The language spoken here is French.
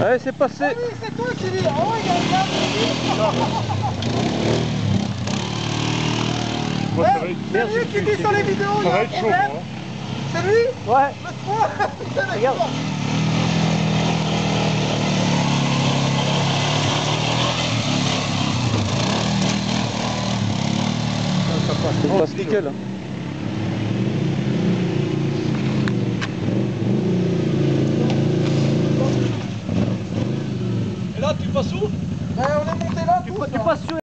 Ouais, c'est passé. Ah oui, c'est toi qui dis. Oh, il y a un gars Moi, ça va être... c'est lui qui dit sur les vidéos, Ça va être chaud, moi. C'est lui? Ouais. Regarde. Ça passe nickel. Et là, tu passes où? Ben, on est monté là. Tu passes sur